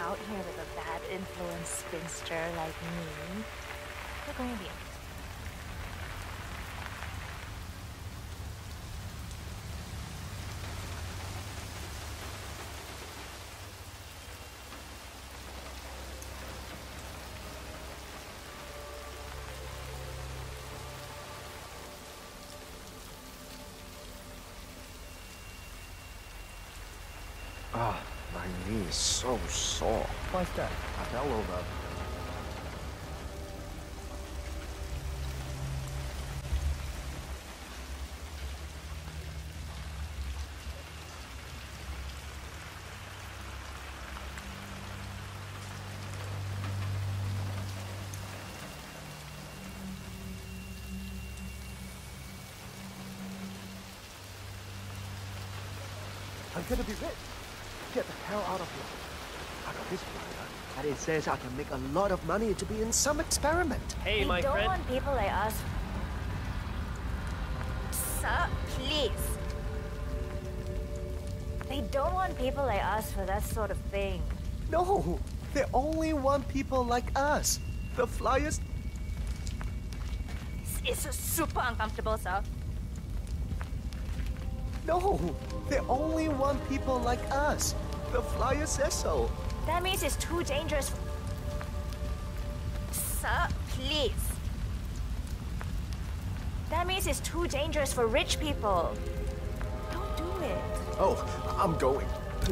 out here with a bad influence spinster like me, you're going to be Ah, my knee is so sore. Why's that? I fell over. I'm gonna be rich. Get the hell out of here. I got this flyer, and it says I can make a lot of money to be in some experiment. Hey, They my don't friend. want people like us. Sir, please. They don't want people like us for that sort of thing. No, they only want people like us. The flyers. It's super uncomfortable, sir. No, they only want people like us. The flyer says so. That means it's too dangerous. Sir, please. That means it's too dangerous for rich people. Don't do it. Oh, I'm going.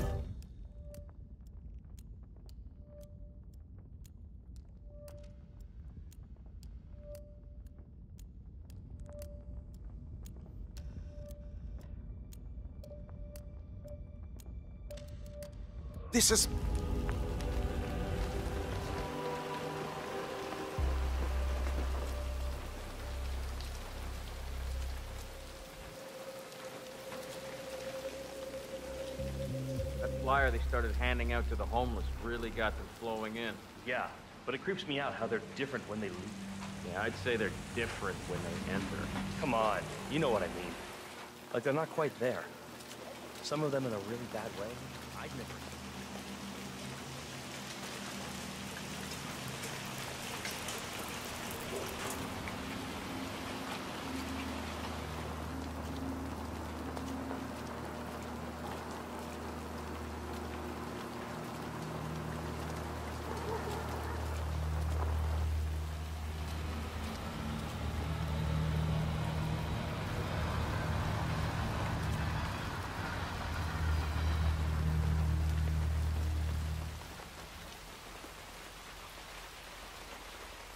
This is... That flyer they started handing out to the homeless really got them flowing in. Yeah, but it creeps me out how they're different when they leave. Yeah, I'd say they're different when they enter. Come on, you know what I mean. Like they're not quite there. Some of them in a really bad way. I'd never.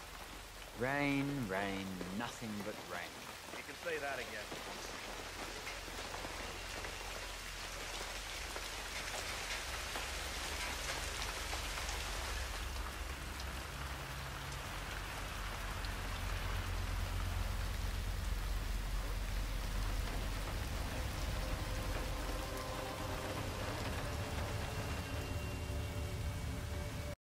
Rain, rain, nothing but rain. You can say that again.